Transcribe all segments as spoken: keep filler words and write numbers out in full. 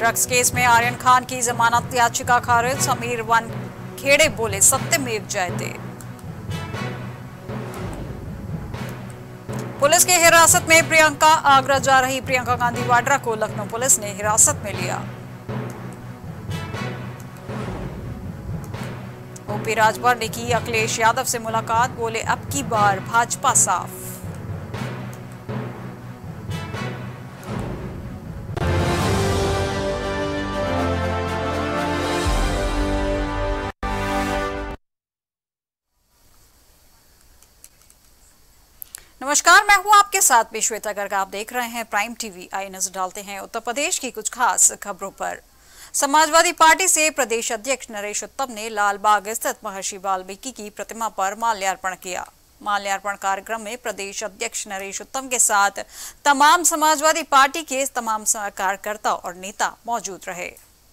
Drugs case में आर्यन खान की जमानत याचिका खारिज। समीर वानखेड़े बोले सत्यमेव जयते। पुलिस की हिरासत में प्रियंका। आगरा जा रही प्रियंका गांधी वाड्रा को लखनऊ पुलिस ने हिरासत में लिया। ओपी राजभर ने की अखिलेश यादव से मुलाकात। बोले अब की बार भाजपा साफ। नमस्कार, मैं हूं आपके साथ में श्वेता गर्ग। आप देख रहे हैं प्राइम टीवी। आइए नजर डालते हैं उत्तर प्रदेश की कुछ खास खबरों पर। समाजवादी पार्टी से प्रदेश अध्यक्ष नरेश उत्तम ने लालबाग स्थित महर्षि वाल्मीकि की प्रतिमा पर माल्यार्पण किया। माल्यार्पण कार्यक्रम में प्रदेश अध्यक्ष नरेश उत्तम के साथ तमाम समाजवादी पार्टी के तमाम कार्यकर्ता और नेता मौजूद रहे।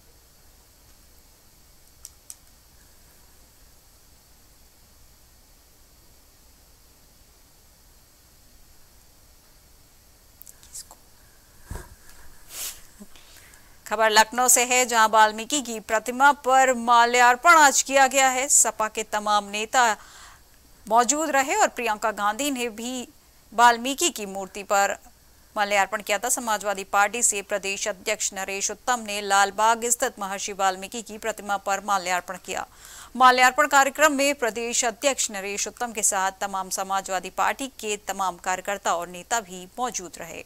खबर लखनऊ से है, जहां वाल्मीकि की प्रतिमा पर माल्यार्पण आज किया गया है। सपा के तमाम नेता मौजूद रहे और प्रियंका गांधी ने भी वाल्मीकि की मूर्ति पर माल्यार्पण किया था। समाजवादी पार्टी से प्रदेश अध्यक्ष नरेश उत्तम ने लालबाग स्थित महर्षि वाल्मीकि की प्रतिमा पर माल्यार्पण किया। माल्यार्पण कार्यक्रम में प्रदेश अध्यक्ष नरेश उत्तम के साथ तमाम समाजवादी पार्टी के तमाम कार्यकर्ता और नेता भी मौजूद रहे।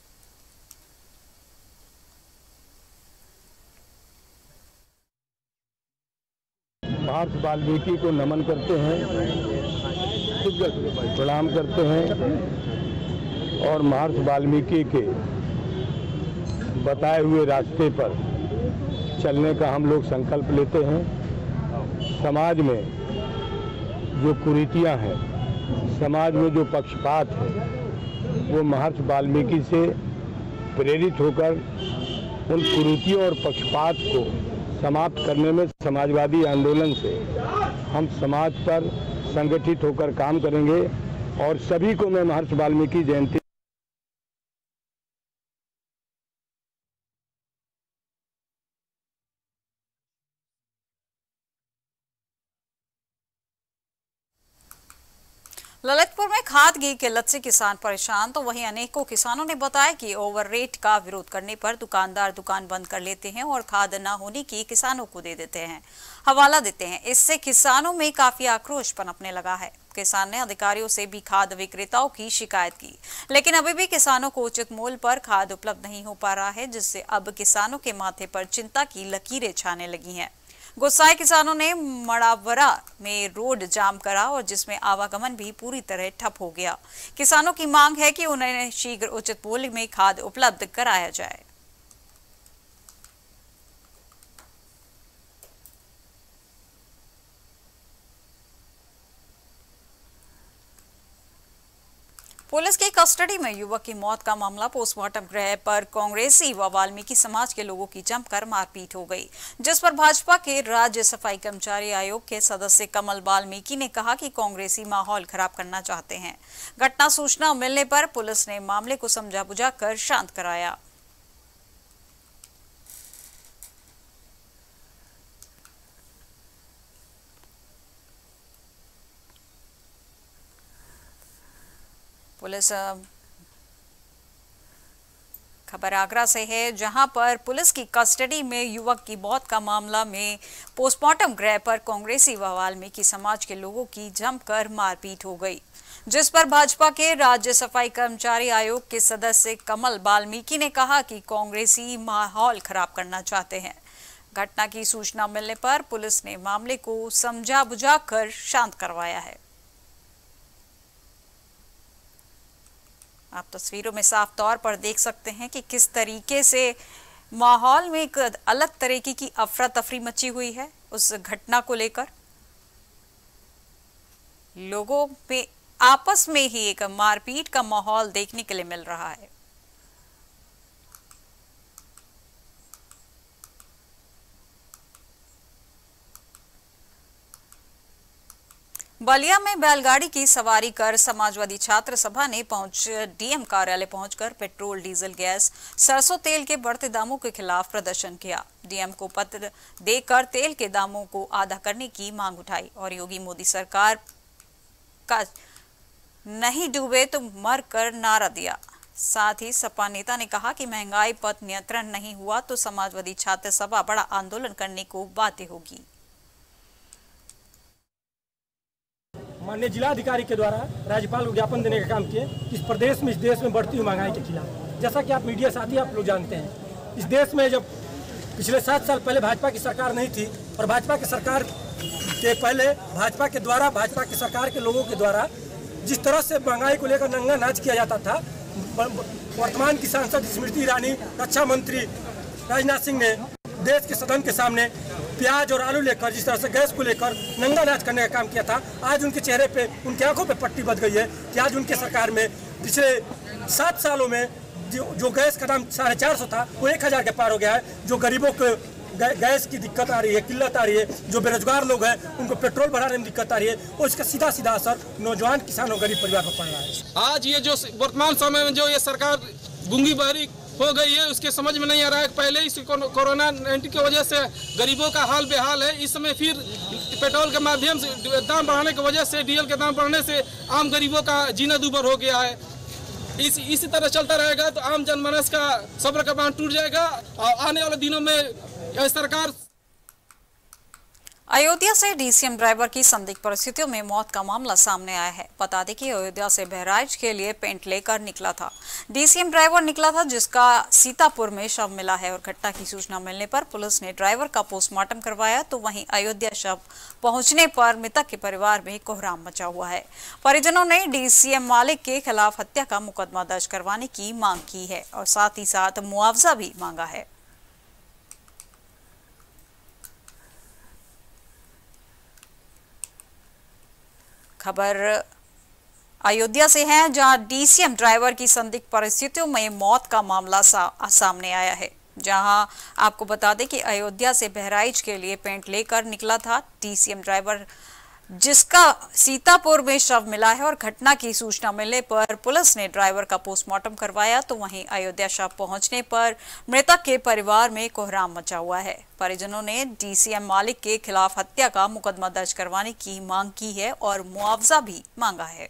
महर्षि वाल्मीकि को नमन करते हैं, प्रणाम करते हैं और महर्षि वाल्मीकि के बताए हुए रास्ते पर चलने का हम लोग संकल्प लेते हैं। समाज में जो कुरीतियां हैं, समाज में जो पक्षपात है, वो महर्षि वाल्मीकि से प्रेरित होकर उन कुरीतियों और पक्षपात को समाप्त करने में समाजवादी आंदोलन से हम समाज पर संगठित होकर काम करेंगे और सभी को मैं महर्षि वाल्मीकि जयंती ललितपुर में खाद की किल्लत से किसान परेशान, तो वहीं अनेकों किसानों ने बताया कि ओवर रेट का विरोध करने पर दुकानदार दुकान बंद कर लेते हैं और खाद न होने की किसानों को दे देते हैं, हवाला देते हैं। इससे किसानों में काफी आक्रोश पनपने लगा है। किसान ने अधिकारियों से भी खाद विक्रेताओं की शिकायत की, लेकिन अभी भी किसानों को उचित मूल्य पर खाद उपलब्ध नहीं हो पा रहा है, जिससे अब किसानों के माथे पर चिंता की लकीरें छाने लगी हैं। गुस्साए किसानों ने मड़ावरा में रोड जाम करा और जिसमें आवागमन भी पूरी तरह ठप हो गया। किसानों की मांग है कि उन्हें शीघ्र उचित मूल्य में खाद उपलब्ध कराया जाए। पुलिस की कस्टडी में युवक की मौत का मामला। पोस्टमार्टम गृह पर कांग्रेसी व वाल्मीकि समाज के लोगों की जमकर मारपीट हो गई, जिस पर भाजपा के राज्य सफाई कर्मचारी आयोग के सदस्य कमल वाल्मीकि ने कहा कि कांग्रेसी माहौल खराब करना चाहते हैं। घटना सूचना मिलने पर पुलिस ने मामले को समझा बुझाकर शांत कराया। पुलिस खबर आगरा से है, जहां पर पुलिस की कस्टडी में युवक की मौत का मामला में पोस्टमार्टम गृह पर कांग्रेसी व वाल्मीकि समाज के लोगों की जमकर मारपीट हो गई, जिस पर भाजपा के राज्य सफाई कर्मचारी आयोग के सदस्य कमल वाल्मीकि ने कहा कि कांग्रेसी माहौल खराब करना चाहते हैं। घटना की सूचना मिलने पर पुलिस ने मामले को समझा बुझाकर शांत करवाया है। आप तस्वीरों में साफ तौर पर देख सकते हैं कि किस तरीके से माहौल में एक अलग तरीके की अफरा तफरी मची हुई है। उस घटना को लेकर लोगों में आपस में ही एक मारपीट का माहौल देखने के लिए मिल रहा है। बलिया में बैलगाड़ी की सवारी कर समाजवादी छात्र सभा ने पहुंच डीएम कार्यालय पहुंचकर पेट्रोल, डीजल, गैस, सरसों तेल के बढ़ते दामों के खिलाफ प्रदर्शन किया। डीएम को पत्र देकर तेल के दामों को आधा करने की मांग उठाई और योगी मोदी सरकार का नहीं डूबे तो मर कर नारा दिया। साथ ही सपा नेता ने कहा कि महंगाई पर नियंत्रण नहीं हुआ तो समाजवादी छात्र सभा बड़ा आंदोलन करने को बाध्य होगी। माननीय जिलाधिकारी के द्वारा राज्यपाल को ज्ञापन देने का काम किए इस प्रदेश में, इस देश में बढ़ती हुई महंगाई के खिलाफ। जैसा कि आप मीडिया साथी आप लोग जानते हैं, इस देश में जब पिछले सात साल पहले भाजपा की सरकार नहीं थी और भाजपा की सरकार के पहले भाजपा के द्वारा भाजपा की सरकार के लोगों के द्वारा जिस तरह से महंगाई को लेकर नंगा नाच किया जाता था, वर्तमान की सांसद स्मृति ईरानी, रक्षा मंत्री राजनाथ सिंह ने देश के सदन के सामने प्याज और आलू लेकर, जिस तरह से गैस को लेकर नंगा नाच करने का काम किया था, आज उनके चेहरे पे, उनकी आंखों पे पट्टी बच गई है कि आज उनके सरकार में पिछले सात सालों में जो, जो गैस का दाम साढ़े चार सौ था वो एक हजार के पार हो गया है। जो गरीबों को गैस की दिक्कत आ रही है, किल्लत आ रही है, जो बेरोजगार लोग हैं उनको पेट्रोल बढ़ाने में दिक्कत आ रही है और इसका सीधा सीधा असर नौजवान किसान और गरीब परिवार पर पड़ रहा है। आज ये जो वर्तमान समय में जो ये सरकार गूंगी बहरी हो गई है, उसके समझ में नहीं आ रहा है। पहले इस कोरोना नाइन्टीन की वजह से गरीबों का हाल बेहाल है, इस समय फिर पेट्रोल के माध्यम से दाम बढ़ाने की वजह से, डीजल के दाम बढ़ने से आम गरीबों का जीना दूभर हो गया है। इस इसी तरह चलता रहेगा तो आम जनमानस का सब्र का बांध टूट जाएगा और आने वाले दिनों में यह सरकार। अयोध्या से डीसीएम ड्राइवर की संदिग्ध परिस्थितियों में मौत का मामला सामने आया है। बता दें कि अयोध्या से बहराइच के लिए पेंट लेकर निकला था। डीसीएम ड्राइवर निकला था जिसका सीतापुर में शव मिला है और घटना की सूचना मिलने पर पुलिस ने ड्राइवर का पोस्टमार्टम करवाया, तो वहीं अयोध्या शव पहुंचने पर मृतक के परिवार में कोहराम मचा हुआ है। परिजनों ने डीसीएम मालिक के खिलाफ हत्या का मुकदमा दर्ज करवाने की मांग की है और साथ ही साथ मुआवजा भी मांगा है। खबर अयोध्या से है, जहां डीसीएम ड्राइवर की संदिग्ध परिस्थितियों में मौत का मामला सा, सामने आया है। जहां आपको बता दें कि अयोध्या से बहराइच के लिए पेंट लेकर निकला था डीसीएम ड्राइवर, जिसका सीतापुर में शव मिला है और घटना की सूचना मिलने पर पुलिस ने ड्राइवर का पोस्टमार्टम करवाया, तो वहीं अयोध्या शव पहुंचने पर मृतक के परिवार में कोहराम मचा हुआ है। परिजनों ने डीसीएम मालिक के खिलाफ हत्या का मुकदमा दर्ज करवाने की मांग की है और मुआवजा भी मांगा है।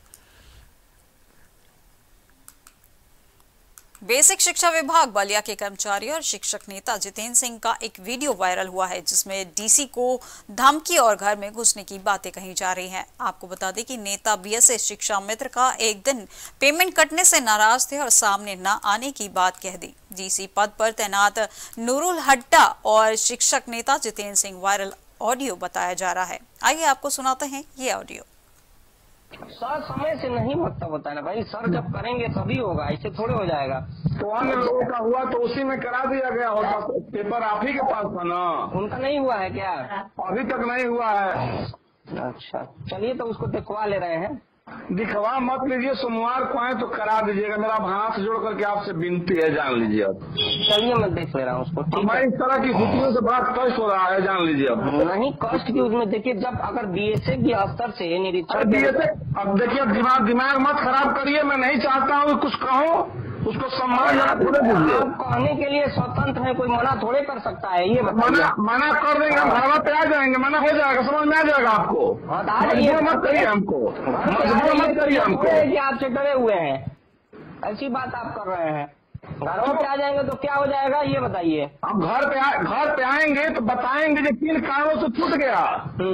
बेसिक शिक्षा विभाग बलिया के कर्मचारी और शिक्षक नेता जितेंद्र सिंह का एक वीडियो वायरल हुआ है, जिसमें डीसी को धमकी और घर में घुसने की बातें कही जा रही हैं। आपको बता दें कि नेता बीएसएस शिक्षा मित्र का एक दिन पेमेंट कटने से नाराज थे और सामने न आने की बात कह दी। डीसी पद पर तैनात नूरुल हड्डा और शिक्षक नेता जितेंद्र सिंह वायरल ऑडियो बताया जा रहा है। आइए आपको सुनाते हैं ये ऑडियो। सर समय से नहीं मतलब होता है ना भाई, सर जब करेंगे तभी होगा, ऐसे थोड़े हो जाएगा। तो अन्य लोगों का हुआ तो उसी में करा दिया गया होगा, पेपर आप ही के पास था ना। उनका नहीं हुआ है क्या? अभी तक नहीं हुआ है। अच्छा चलिए तो उसको दिखवा ले रहे हैं। दिखवा मत लीजिए, सोमवार को आए तो करा दीजिएगा, मेरा हाथ जोड़ करके आपसे विनती है, जान लीजिए अब। चलिए मैं देख ले रहा हूँ उसको। हमारी इस तरह की स्थितियों से बड़ा कष्ट हो रहा है, जान लीजिए अब। नहीं कष्ट की उसमें देखिए, जब अगर बीएसए के स्तर से निरीक्षण बीएसए, अब देखिए दिमाग दिमाग मत खराब करिए, मैं नहीं चाहता हूँ कुछ कहो, उसको सम्मान थोड़े दीजिए। कहने के लिए स्वतंत्र है, कोई मना थोड़े कर सकता है। ये मना मना कर देंगे, हम घर पे आ जाएंगे, मना हो जाएगा, समझ में आ जाएगा आपको। मजबूर मत करिए हमको, मजबूर मत करिए हमको कि आपसे डरे हुए हैं, ऐसी बात आप कर रहे हैं। घरों पे आ जाएंगे तो क्या हो जाएगा ये बताइए। हम घर पे घर पे आएंगे तो बताएंगे कि किन कारणों से छूट गया।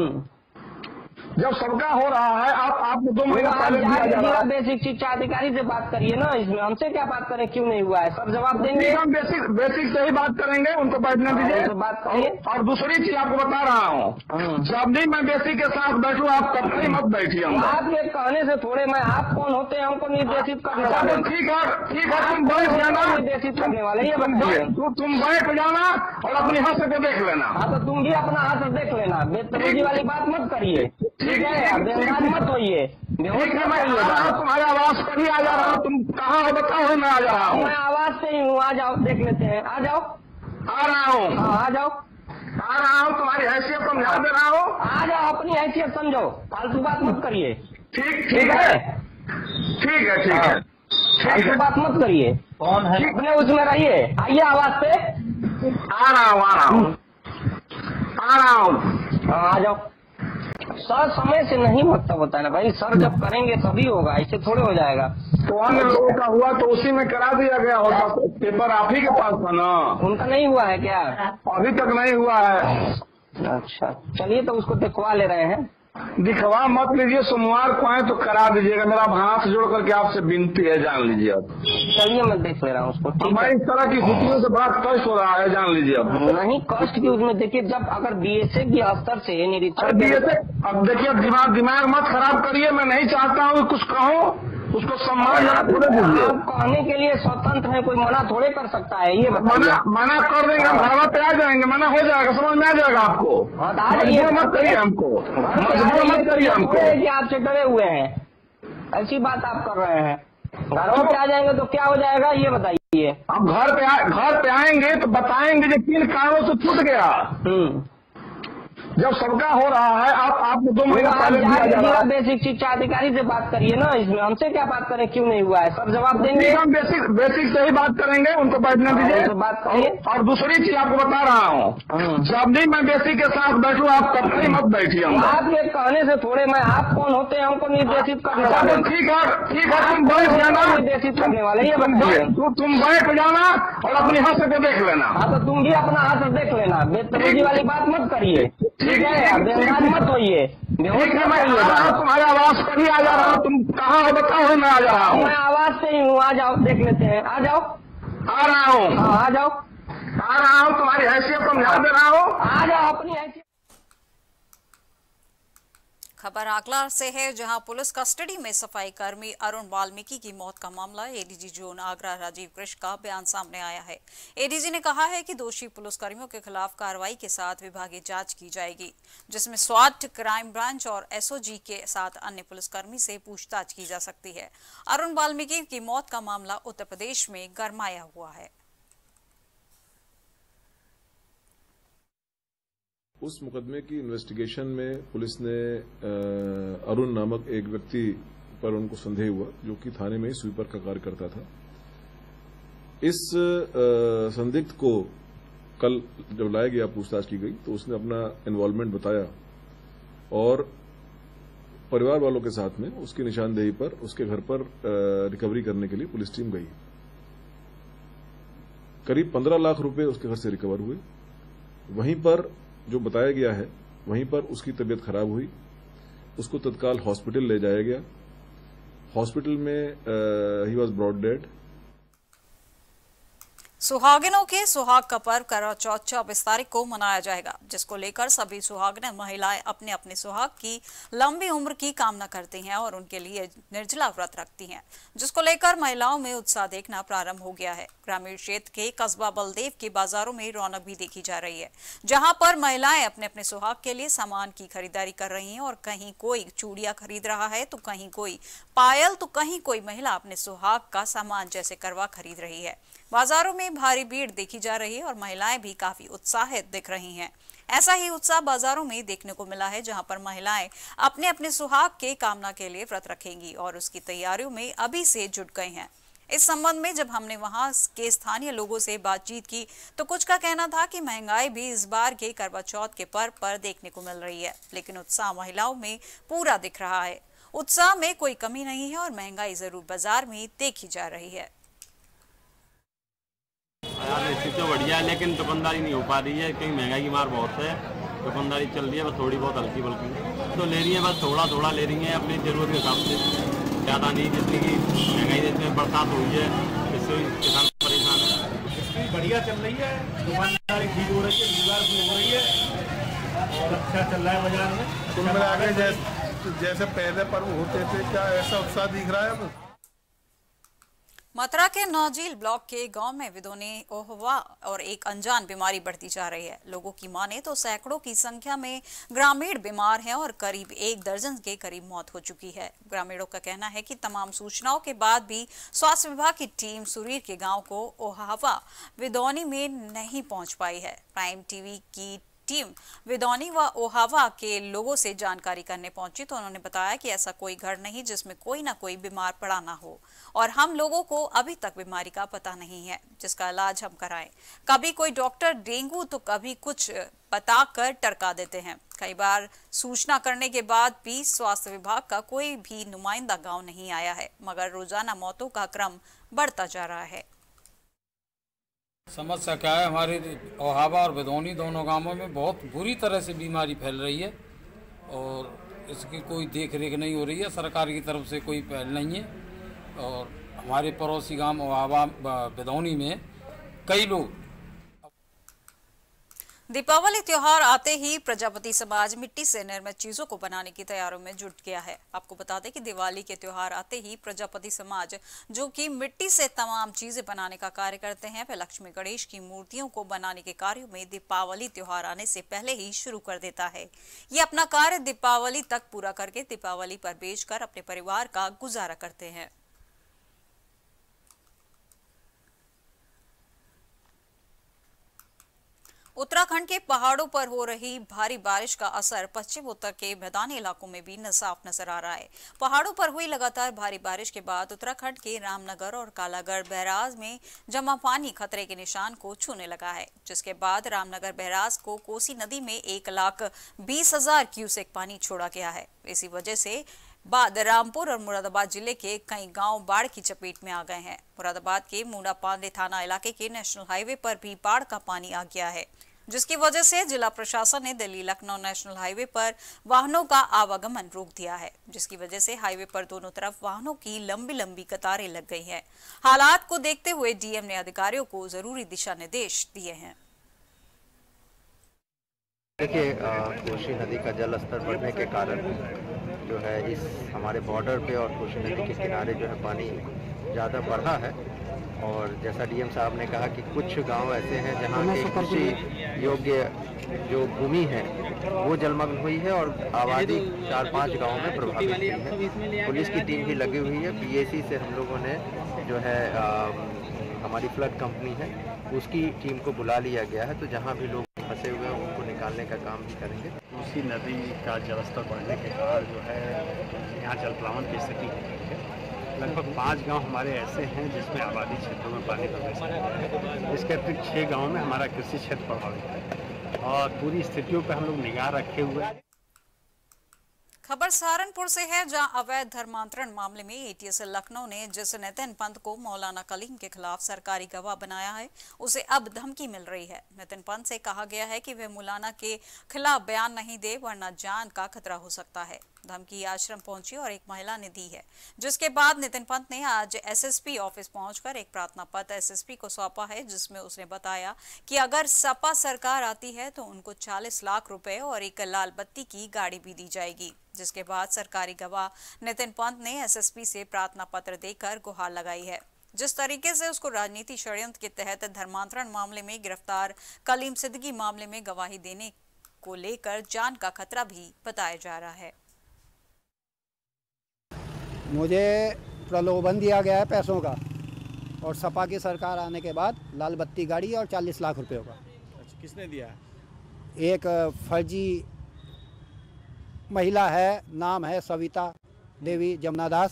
जब सबका हो रहा है, आप आपको दो महीना पहले जिला बेसिक शिक्षा अधिकारी से बात करिए ना, इसमें हमसे क्या बात करें, क्यों नहीं हुआ है सर, जवाब देंगे। हम बेसिक बेसिक से ही बात करेंगे, उनको बैठने दीजिए, बात करिए। और दूसरी चीज आपको बता रहा हूँ, जब भी मैं बेसिक के साथ बैठूँ आप कब ही मत बैठिए। आपके कहने से थोड़े मैं, आप कौन होते हैं हमको निर्देशित करने वाले? ठीक है ठीक है, तुम बैठ जाना, निर्देशित करने वाले, ये तुम बैठ जाना और अपनी हाथ से देख लेना। हाँ तो तुम भी अपना हाथ से देख लेना, बेतमीजी वाली बात मत करिए, ठीक है, बेईमान मत होइए। ठीक है, मैं तुम्हारे आवाज पर ही आ जा रहा हूँ, तुम कहाँ हो बताओ, मैं आ जा रहा हूँ। मैं आवाज से ही हूँ, आ जाओ देख लेते हैं, आ जाओ। आ रहा हूँ। हाँ आ जाओ, आ रहा हूँ, तुम्हारी हैसियत समझा दे रहा हूँ। आ जाओ, अपनी हैसियत समझो, फालतू बात मत करिए। ठीक ठीक है, ठीक है, ठीक है, ठीक है, बात मत करिए। कौन है? अपने उसमें रहिए, आइए आवाज से। आ रहा हूँ, आ रहा हूँ, आ रहा हूँ। आ जाओ सर, समय से नहीं मतलब होता है ना भाई, सर जब करेंगे तभी होगा, ऐसे थोड़े हो जाएगा। तो अन्य लोगों का हुआ तो उसी में करा दिया गया होगा, पेपर आप ही के पास था ना। उनका नहीं हुआ है क्या? अभी तक नहीं हुआ है। अच्छा चलिए, तो उसको दिखवा ले रहे हैं। दिखवा मत लीजिए, सोमवार को आए तो करा दीजिएगा, मेरा हाथ जोड़ करके आपसे विनती है, जान लीजिए अब। चलिए मैं देख ले रहा हूँ उसको। ठीक है, इस तरह की स्थितियों से बड़ा कष्ट हो रहा है, जान लीजिए अब। नहीं कष्ट की उसमें देखिए, जब अगर बीएसए की स्तर से निरीक्षण, अब देखिए दिमाग दिमाग मत खराब करिए, मैं नहीं चाहता हूँ कुछ कहूँ, उसको सम्मान थोड़े दीजिए। आप कहने के लिए स्वतंत्र है, कोई मना थोड़े कर सकता है, ये मना मना कर देंगे, हम घर पे आ जाएंगे, मना हो जाएगा, समझ में आ जाएगा आपको। मजबूर मत करिए हमको, मजबूर मत करिए हमको कि आपसे डरे हुए हैं, ऐसी बात आप कर रहे हैं। घरों पे आ जाएंगे तो क्या हो जाएगा ये बताइए। हम घर पे घर पे आएंगे तो बताएंगे कि किन कारणों से छूट गया। जब सबका हो रहा है, आप आपको दो महीना पहले जिला बेसिक शिक्षा अधिकारी से बात करिए ना, इसमें हमसे क्या बात करें, क्यों नहीं हुआ है सर, जवाब देंगे। हम बेसिक बेसिक से ही बात करेंगे, उनको बैठने दीजिए, बात करिए। और दूसरी चीज आपको बता रहा हूँ, जब भी मैं बेसिक के साथ बैठूँ आप तब कहीं मत बैठिए। आपके कहने से थोड़े मैं, आप कौन होते हैं हमको निर्देशित करने वाले? ठीक है, ठीक है, तुम बैठ जाना, निर्देशित करने वाले, ये बताइए। तुम बैठ जाना और अपनी हाथ से देख लेना। हाँ तो तुम भी अपना हाथ से देख लेना, बेतमीजी वाली बात मत करिए, ठीक है, बेईमान मत होइए। ठीक है, मैं तुम्हारी आवाज पर ही आ जा रहा हूँ, तुम कहाँ हो बताओ, मैं आ जा रहा हूँ। मैं आवाज से ही हूँ, आ जाओ देख लेते हैं, आ जाओ। आ रहा हूँ, हाँ आ जाओ, आ रहा हूँ, तुम्हारी हैसियत समझा दे रहा हूँ। आ जाओ, अपनी हैसियत। खबर आकला से है, जहां पुलिस कस्टडी में सफाई कर्मी अरुण वाल्मीकि की मौत का मामला एडीजी जोन आगरा राजीव कृष्ण का बयान सामने आया है। एडीजी ने कहा है कि दोषी पुलिसकर्मियों के खिलाफ कार्रवाई के साथ विभागीय जांच की जाएगी, जिसमें स्वाट, क्राइम ब्रांच और एसओजी के साथ अन्य पुलिसकर्मी से पूछताछ की जा सकती है। अरुण वाल्मीकि की मौत का मामला उत्तर प्रदेश में गरमाया हुआ है। उस मुकदमे की इन्वेस्टिगेशन में पुलिस ने अरुण नामक एक व्यक्ति पर उनको संदेह हुआ, जो कि थाने में ही स्वीपर का कार्य करता था। इस संदिग्ध को कल जब लाया गया, पूछताछ की गई, तो उसने अपना इन्वॉल्वमेंट बताया और परिवार वालों के साथ में उसकी निशानदेही पर उसके घर पर रिकवरी करने के लिए पुलिस टीम गई। करीब पंद्रह लाख रुपए उसके घर से रिकवर हुए। वहीं पर जो बताया गया है, वहीं पर उसकी तबीयत खराब हुई, उसको तत्काल हॉस्पिटल ले जाया गया। हॉस्पिटल में ही वॉज ब्रॉट डेड। सुहागिनों के सुहाग का पर्व करवा चौथ चौबीस तारीख को मनाया जाएगा, जिसको लेकर सभी सुहागिन महिलाएं अपने अपने सुहाग की लंबी उम्र की कामना करती हैं और उनके लिए निर्जला व्रत रखती हैं, जिसको लेकर महिलाओं में उत्साह देखना प्रारंभ हो गया है। ग्रामीण क्षेत्र के कस्बा बलदेव के बाजारों में रौनक भी देखी जा रही है, जहां पर महिलाएं अपने अपने सुहाग के लिए सामान की खरीदारी कर रही हैं और कहीं कोई चूड़ियां खरीद रहा है, तो कहीं कोई पायल, तो कहीं कोई महिला अपने सुहाग का सामान जैसे करवा खरीद रही है। बाजारों में भारी भीड़ देखी जा रही है और महिलाएं भी काफी उत्साहित दिख रही हैं। ऐसा ही उत्साह बाजारों में देखने को मिला है, जहां पर महिलाएं अपने अपने सुहाग के कामना के लिए व्रत रखेंगी और उसकी तैयारियों में अभी से जुट गए हैं। इस संबंध में जब हमने वहां के स्थानीय लोगों से बातचीत की, तो कुछ का कहना था कि महंगाई भी इस बार के करवा चौथ के पर्व पर देखने को मिल रही है, लेकिन उत्साह महिलाओं में पूरा दिख रहा है। उत्साह में कोई कमी नहीं है और महंगाई जरूर बाजार में देखी जा रही है। स्थिति तो बढ़िया है, लेकिन दुकानदारी नहीं हो पा रही है क्योंकि महंगाई की मार बहुत है। दुकानदारी चल रही है बस थोड़ी बहुत हल्की बल्कि तो ले रही है, बस थोड़ा थोड़ा ले रही है अपनी जरूरत के हिसाब से, ज़्यादा नहीं। जितनी की महंगाई जिसमें बरसात हुई है इससे किसान परेशान है। स्थिति बढ़िया चल रही है, दुकानदारी ठीक हो रही है, रोजगार भी हो रही है और अच्छा चल रहा है बाजार में। कुल मिला के जैसे, जैसे पहले पर्व होते थे, क्या ऐसा उत्साह दिख रहा है? मथुरा के नौजील ब्लॉक के गांव में विदोनी ओहवा और एक अनजान बीमारी बढ़ती जा रही है। लोगों की माने तो सैकड़ों की संख्या में ग्रामीण बीमार हैं और करीब एक दर्जन के करीब मौत हो चुकी है। ग्रामीणों का कहना है कि तमाम सूचनाओं के बाद भी स्वास्थ्य विभाग की टीम सुरीर के गांव को ओहावा विदोनी में नहीं पहुंच पाई है। प्राइम टीवी की टीम विदौनी व ओहावा के लोगों से जानकारी करने पहुंची तो उन्होंने बताया कि ऐसा कोई घर नहीं जिसमें कोई ना कोई बीमार पड़ा ना हो और हम लोगों को अभी तक बीमारी का पता नहीं है जिसका इलाज हम कराएं। कभी कोई डॉक्टर डेंगू तो कभी कुछ बताकर टरका देते हैं। कई बार सूचना करने के बाद भी स्वास्थ्य विभाग का कोई भी नुमाइंदा गांव नहीं आया है, मगर रोजाना मौतों का क्रम बढ़ता जा रहा है। समस्या क्या है, हमारे ओहावा और बिदौनी दोनों गांवों में बहुत बुरी तरह से बीमारी फैल रही है और इसकी कोई देख रेख नहीं हो रही है, सरकार की तरफ से कोई पहल नहीं है। और हमारे पड़ोसी गांव ओहावा बिदौनी में कई लोग। दीपावली त्योहार आते ही प्रजापति समाज मिट्टी से निर्मित चीजों को बनाने की तैयारियों में जुट गया है। आपको बता दें कि दिवाली के त्योहार आते ही प्रजापति समाज, जो कि मिट्टी से तमाम चीजें बनाने का कार्य करते हैं, वह लक्ष्मी गणेश की मूर्तियों को बनाने के कार्यों में दीपावली त्योहार आने से पहले ही शुरू कर देता है। ये अपना कार्य दीपावली तक पूरा करके दीपावली पर बेचकर अपने परिवार का गुजारा करते हैं। उत्तराखंड के पहाड़ों पर हो रही भारी बारिश का असर पश्चिम उत्तर के मैदानी इलाकों में भी साफ नजर आ रहा है। पहाड़ों पर हुई लगातार भारी बारिश के बाद उत्तराखंड के रामनगर और कालागढ़ बैराज में जमा पानी खतरे के निशान को छूने लगा है, जिसके बाद रामनगर बैराज को कोसी नदी में एक लाख बीस हजार क्यूसेक पानी छोड़ा गया है। इसी वजह से बाद रामपुर और मुरादाबाद जिले के कई गांव बाढ़ की चपेट में आ गए हैं। मुरादाबाद के मूडा पांडे थाना इलाके के नेशनल हाईवे पर भी बाढ़ का पानी आ गया है, जिसकी वजह से जिला प्रशासन ने दिल्ली लखनऊ नेशनल हाईवे पर वाहनों का आवागमन रोक दिया है, जिसकी वजह से हाईवे पर दोनों तरफ वाहनों की लंबी लंबी कतारें लग गई हैं। हालात को देखते हुए डीएम ने अधिकारियों को जरूरी दिशा निर्देश दिए हैं। देखिए, कोसी नदी का जल स्तर बढ़ने के कारण जो है इस हमारे बॉर्डर पे और कोसी नदी के किनारे जो है पानी ज़्यादा बढ़ा है और जैसा डीएम साहब ने कहा कि कुछ गांव ऐसे हैं जहां के कृषि योग्य जो भूमि है वो जलमग्न हुई है और आबादी चार पांच गांवों में प्रभावित हुई है। पुलिस की टीम भी लगी हुई है। पीएसी से हम लोगों ने जो है आ, हमारी फ्लड कंपनी है उसकी टीम को बुला लिया गया है, तो जहाँ भी लोग फंसे हुए हैं उनको निकालने का काम भी करेंगे। कोसी नदी का जलस्तर बढ़ने के कारण जो है यहाँ जलप्लावन की स्थिति है। लगभग पाँच गांव हमारे ऐसे हैं जिसमें आबादी क्षेत्रों में पानी प्रवेश कर गया है। इसके अतिरिक्त छः गाँव में हमारा कृषि क्षेत्र प्रभावित है और पूरी स्थितियों पर हम लोग निगाह रखे हुए हैं। खबर सहारनपुर से है, जहां अवैध धर्मांतरण मामले में एटीएस लखनऊ ने जिस नितिन पंत को मौलाना कलीम के खिलाफ सरकारी गवाह बनाया है, उसे अब धमकी मिल रही है। नितिन पंत से कहा गया है कि वे मौलाना के खिलाफ बयान नहीं दे, वरना जान का खतरा हो सकता है। धमकी आश्रम पहुंची और एक महिला ने दी है, जिसके बाद नितिन पंत ने आज एसएसपी ऑफिस पहुंचकर एक प्रार्थना पत्र एसएसपी को सौंपा है, जिसमें उसने बताया कि अगर सपा सरकार आती है तो उनको चालीस लाख रुपए और एक लाल बत्ती की गाड़ी भी दी जाएगी। जिसके बाद सरकारी गवाह नितिन पंत ने एसएसपी से प्रार्थना पत्र देकर गुहार लगाई है। जिस तरीके से उसको राजनीति षड्यंत्र के तहत धर्मांतरण मामले में गिरफ्तार कलीम सिद्दीकी मामले में गवाही देने को लेकर जान का खतरा भी बताया जा रहा है। मुझे प्रलोभन दिया गया है पैसों का और सपा की सरकार आने के बाद लाल बत्ती गाड़ी और चालीस लाख रुपयों का। अच्छा, किसने दिया? एक फर्जी महिला है, नाम है सविता देवी जमुनादास,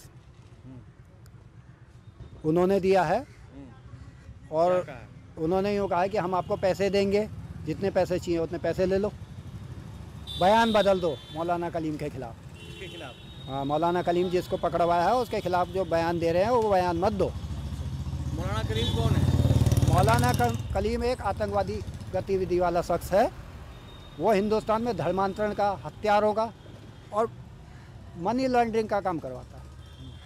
उन्होंने दिया है और उन्होंने यूँ कहा है कि हम आपको पैसे देंगे, जितने पैसे चाहिए उतने पैसे ले लो, बयान बदल दो मौलाना कलीम के खिलाफ। किसके खिलाफ? हाँ, मौलाना कलीम जिसको पकड़वाया है उसके खिलाफ जो बयान दे रहे हैं वो बयान मत दो। मौलाना कलीम कौन है? मौलाना कलीम एक आतंकवादी गतिविधि वाला शख्स है। वो हिंदुस्तान में धर्मांतरण का, हत्यारों का और मनी लॉन्ड्रिंग का काम करवाता है।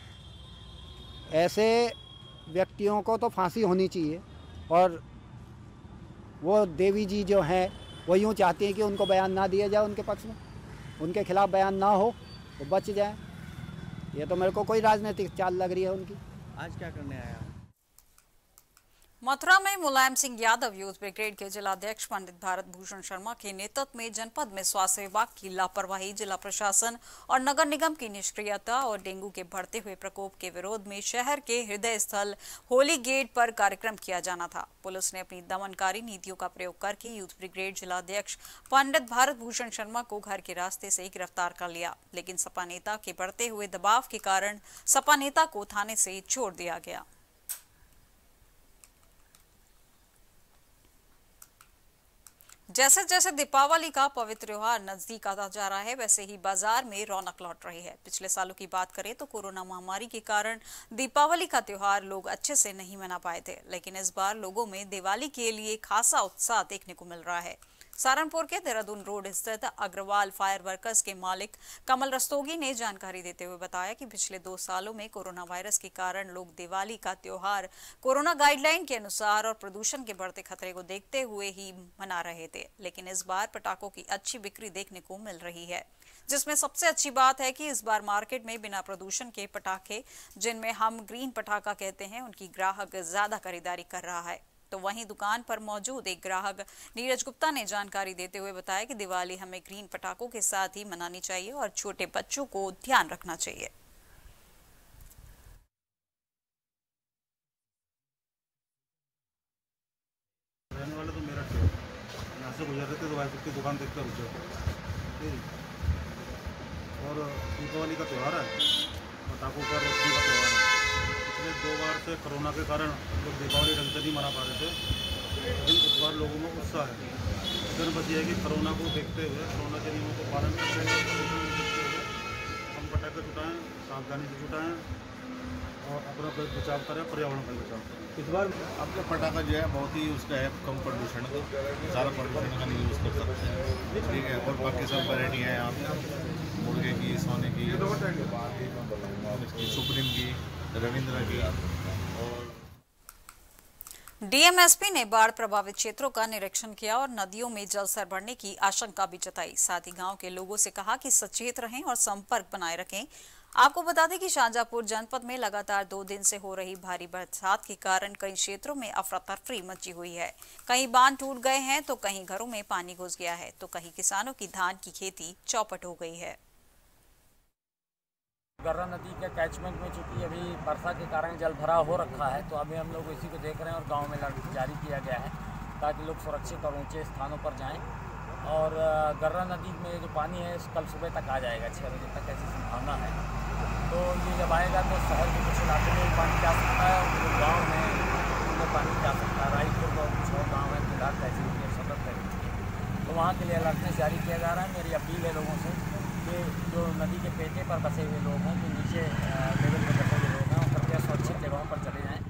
ऐसे व्यक्तियों को तो फांसी होनी चाहिए और वो देवी जी जो हैं वो यूँ चाहती हैं कि उनको बयान ना दिया जाए, उनके पक्ष में उनके खिलाफ बयान ना हो, वो बच जाए। ये तो मेरे को कोई राजनीतिक चाल लग रही है उनकी। आज क्या करने आया? मथुरा में मुलायम सिंह यादव यूथ ब्रिगेड के जिलाध्यक्ष पंडित भारत भूषण शर्मा के नेतृत्व में जनपद में स्वास्थ्य विभाग की लापरवाही, जिला प्रशासन और नगर निगम की निष्क्रियता और डेंगू के बढ़ते हुए प्रकोप के विरोध में शहर के हृदय स्थल होली गेट पर कार्यक्रम किया जाना था। पुलिस ने अपनी दमनकारी नीतियों का प्रयोग करके यूथ ब्रिगेड जिलाध्यक्ष पंडित भारत भूषण शर्मा को घर के रास्ते से गिरफ्तार कर लिया, लेकिन सपा नेता के बढ़ते हुए दबाव के कारण सपा नेता को थाने से छोड़ दिया गया। जैसे जैसे दीपावली का पवित्र त्योहार नजदीक आता जा रहा है, वैसे ही बाजार में रौनक लौट रही है। पिछले सालों की बात करें तो कोरोना महामारी के कारण दीपावली का त्योहार लोग अच्छे से नहीं मना पाए थे, लेकिन इस बार लोगों में दिवाली के लिए खासा उत्साह देखने को मिल रहा है। सहारनपुर के देहरादून रोड स्थित अग्रवाल फायर वर्कर्स के मालिक कमल रस्तोगी ने जानकारी देते हुए बताया कि पिछले दो सालों में कोरोना वायरस के कारण लोग दिवाली का त्योहार कोरोना गाइडलाइन के अनुसार और प्रदूषण के बढ़ते खतरे को देखते हुए ही मना रहे थे, लेकिन इस बार पटाखों की अच्छी बिक्री देखने को मिल रही है। जिसमें सबसे अच्छी बात है कि इस बार मार्केट में बिना प्रदूषण के पटाखे, जिनमें हम ग्रीन पटाखा कहते हैं, उनकी ग्राहक ज्यादा खरीदारी कर रहा है। तो वहीं दुकान पर मौजूद एक ग्राहक नीरज गुप्ता ने जानकारी देते हुए बताया कि दिवाली हमें ग्रीन पटाखों के साथ ही मनानी चाहिए और छोटे बच्चों को ध्यान रखना चाहिए। रहने वाले तो मेरा थे, यहाँ से गुजर रहे थे तो वाइफ की दुकान देखकर रुके। और दीपावली का त्यौहार है, पटाखों का रोशनी का त्यौहार है। पिछले दो बार से कोरोना के कारण लोग दीपावली ढंग से नहीं मना पा रहे थे, लेकिन इस बार लोगों में उत्साह है। फिर बस ये है कि कोरोना को देखते हुए, कोरोना के नियमों को पालन करते हुए देखते हुए हम पटाखे छुटाएँ, सावधानी से छुटाएँ और अपना बचाव करें, पर्यावरण का बचाव करें। इस बार आपका पटाखा जो है बहुत ही उसका है कम प्रदूषण, ज़्यादा प्रदूषण का नहीं यूज़ कर सकते हैं, ठीक है। और बाकी सब वैरायटी है यहाँ पे, मुर्गे की, सोने की, सुप्रीम की, रविंद्र की। और डीएमएसपी ने बाढ़ प्रभावित क्षेत्रों का निरीक्षण किया और नदियों में जलस्तर बढ़ने की आशंका भी जताई। साथ ही गांव के लोगों से कहा कि सचेत रहें और संपर्क बनाए रखें। आपको बता दें कि शाहजहांपुर जनपद में लगातार दो दिन से हो रही भारी बरसात के कारण कई क्षेत्रों में अफरा तफरी मची हुई है। कहीं बांध टूट गए हैं तो कहीं घरों में पानी घुस गया है, तो कहीं किसानों की धान की खेती चौपट हो गई है। गर्रा नदी के कैचमेंट में चूंकि अभी वर्षा के कारण जल भराव हो रखा है, तो अभी हम लोग इसी को देख रहे हैं और गांव में अलर्ट जारी किया गया है ताकि लोग सुरक्षित और ऊंचे स्थानों पर जाएं। और गर्रा नदी में जो पानी है कल सुबह तक आ जाएगा, छः बजे तक ऐसी संभावना है। तो ये जब आएगा तो शहर के कुछ इलाके में पानी जा सकता है और कुछ गाँव में उनमें पानी जा सकता है। रायपुर और कुछ और गाँव है फिलहाल तहसील के सदर तक, तो वहाँ के लिए अलर्टनेस जारी किया जा रहा है। मेरी अपील है लोगों से कि जो नदी के पेटे पर बसे हुए लोग हैं, जो नीचे लेवल पर बसे हुए लोग हैं, वो कृपया सुरक्षित जगहों पर चले जाएं।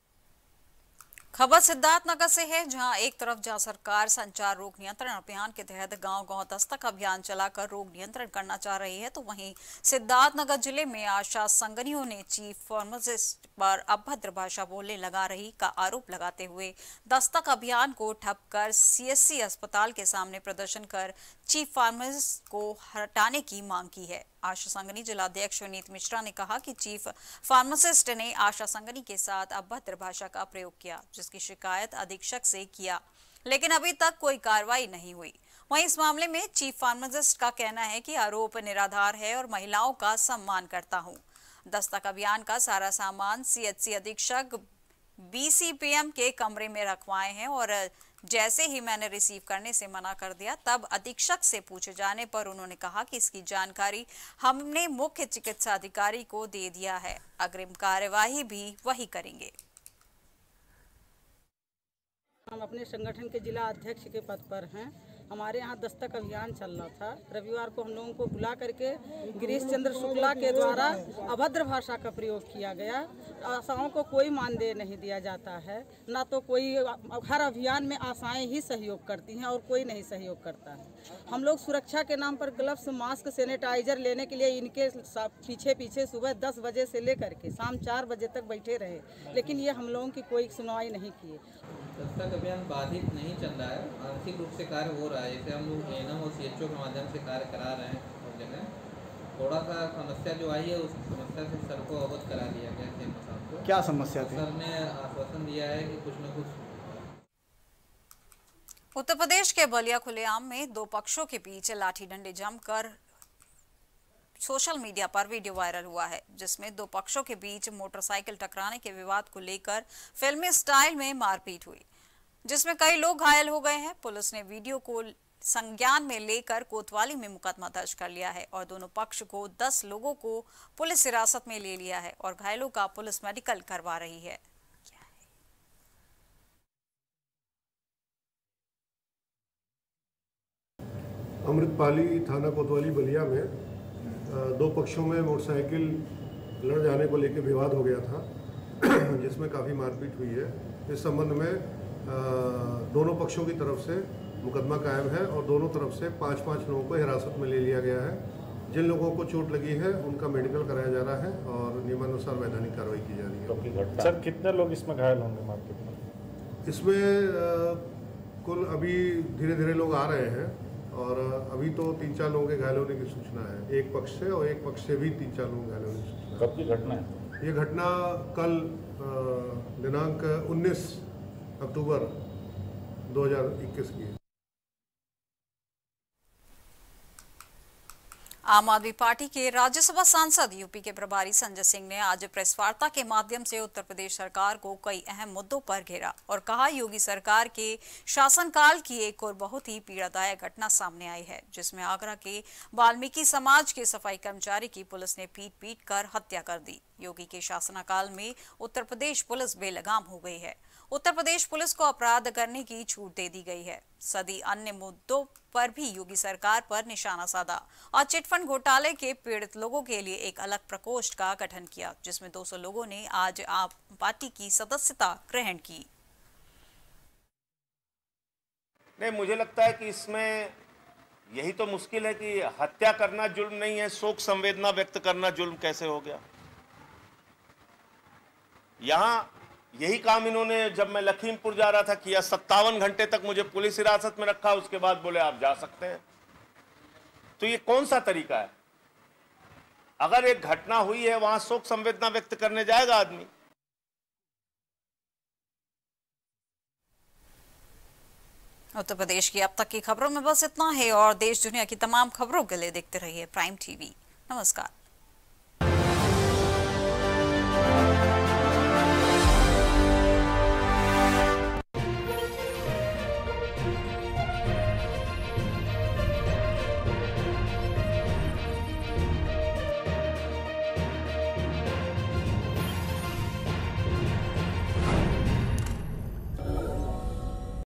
खबर सिद्धार्थनगर से है, जहां एक तरफ जहां सरकार संचार रोग नियंत्रण अभियान के तहत गांव-गांव दस्तक अभियान चलाकर रोग नियंत्रण करना चाह रही है, तो वहीं सिद्धार्थनगर जिले में आशा संगनियों ने चीफ फार्मासिस्ट पर अभद्र भाषा बोलने लगा रही का आरोप लगाते हुए दस्तक अभियान को ठप कर सीएससी अस्पताल के सामने प्रदर्शन कर चीफ फार्मासिस्ट को हटाने की मांग की है। आशा संगनी जिलाध्यक्ष विनीत मिश्रा ने कहा कि चीफ फार्मासिस्ट ने आशा संगनी के साथ अभद्र भाषा का प्रयोग किया, जिसकी शिकायत अधीक्षक से किया, लेकिन अभी तक कोई कार्रवाई नहीं हुई। वहीं इस मामले में चीफ फार्मासिस्ट का कहना है कि आरोप निराधार है और महिलाओं का सम्मान करता हूं। दस्तक अभियान का सारा सामान सीएचसी अधीक्षक बीसीपीएम के कमरे में रखवाए हैं और जैसे ही मैंने रिसीव करने से मना कर दिया, तब अधीक्षक से पूछे जाने पर उन्होंने कहा कि इसकी जानकारी हमने मुख्य चिकित्सा अधिकारी को दे दिया है, अग्रिम कार्यवाही भी वही करेंगे। हम अपने संगठन के जिला अध्यक्ष के पद पर हैं। हमारे यहाँ दस्तक अभियान चल रहा था। रविवार को हम लोगों को बुला करके गिरीश चंद्र शुक्ला के द्वारा अभद्र भाषा का प्रयोग किया गया। आशाओं को कोई मानदेय नहीं दिया जाता है, ना तो कोई, हर अभियान में आशाएं ही सहयोग करती हैं और कोई नहीं सहयोग करता है। हम लोग सुरक्षा के नाम पर ग्लव्स, मास्क, सैनिटाइजर लेने के लिए इनके पीछे पीछे सुबह दस बजे से लेकर के शाम चार बजे तक बैठे रहे, लेकिन ये हम लोगों की कोई सुनवाई नहीं की। दस्तक अभियान बाधित नहीं चल रहा है, आंशिक रूप से कार्य हो रहा है। जैसे हम लोग एएनएम और सीएचओ के माध्यम से कार्य करा रहे हैं और जगह थोड़ा सा समस्या जो आई है उस समस्या से सर को अवगत करा दिया गया सीएम साहब को, क्या समस्या थी? सर ने आश्वासन दिया है कि कुछ न कुछ। उत्तर प्रदेश के बलिया खुलेआम में दो पक्षों के बीच लाठी डंडे जमकर सोशल मीडिया पर वीडियो वायरल हुआ है, जिसमें दो पक्षों के बीच मोटरसाइकिल टकराने के विवाद को लेकर फिल्मी स्टाइल में मारपीट हुई, जिसमें कई लोग घायल हो गए हैं। पुलिस ने वीडियो को संज्ञान में लेकर कोतवाली में मुकदमा दर्ज कर लिया है और दोनों पक्ष को दस लोगों को पुलिस हिरासत में ले लिया है और घायलों का पुलिस मेडिकल करवा रही है। अमृतपाली थाना कोतवाली बलिया में दो पक्षों में मोटरसाइकिल लड़ जाने को लेकर विवाद हो गया था, जिसमें काफ़ी मारपीट हुई है। इस संबंध में दोनों पक्षों की तरफ से मुकदमा कायम है और दोनों तरफ से पाँच पाँच लोगों को हिरासत में ले लिया गया है। जिन लोगों को चोट लगी है उनका मेडिकल कराया जा रहा है और नियमानुसार वैधानिक कार्रवाई की जा रही है। सर, कितने लोग इसमें घायल होंगे मारपीट में? इसमें कुल अभी धीरे धीरे लोग आ रहे हैं और अभी तो तीन चार लोगों के घायल होने की सूचना है, एक पक्ष से, और एक पक्ष से भी तीन चार लोग घायल होने की सूचना। कब की घटना है? ये घटना कल दिनांक उन्नीस अक्टूबर दो हज़ार इक्कीस की है। आम आदमी पार्टी के राज्यसभा सांसद यूपी के प्रभारी संजय सिंह ने आज प्रेस वार्ता के माध्यम से उत्तर प्रदेश सरकार को कई अहम मुद्दों पर घेरा और कहा, योगी सरकार के शासनकाल की एक और बहुत ही पीड़ादायक घटना सामने आई है, जिसमें आगरा के वाल्मीकि समाज के सफाई कर्मचारी की पुलिस ने पीट पीट कर हत्या कर दी। योगी के शासनकाल में उत्तर प्रदेश पुलिस बेलगाम हो गई है। उत्तर प्रदेश पुलिस को अपराध करने की छूट दे दी गई है। सदी अन्य मुद्दों पर भी योगी सरकार पर निशाना साधा और चिटफंड घोटाले के पीड़ित लोगों के लिए एक अलग प्रकोष्ठ का गठन किया, जिसमें दो सौ लोगों ने आज आप पार्टी की सदस्यता ग्रहण की। नहीं, मुझे लगता है कि इसमें यही तो मुश्किल है कि हत्या करना जुल्म नहीं है, शोक संवेदना व्यक्त करना जुल्म कैसे हो गया। यहां यही काम इन्होंने जब मैं लखीमपुर जा रहा था किया। सत्तावन घंटे तक मुझे पुलिस हिरासत में रखा, उसके बाद बोले आप जा सकते हैं। तो ये कौन सा तरीका है? अगर एक घटना हुई है वहां शोक संवेदना व्यक्त करने जाएगा आदमी। उत्तर प्रदेश की अब तक की खबरों में बस इतना है और देश दुनिया की तमाम खबरों के लिए देखते रहिए प्राइम टीवी। नमस्कार।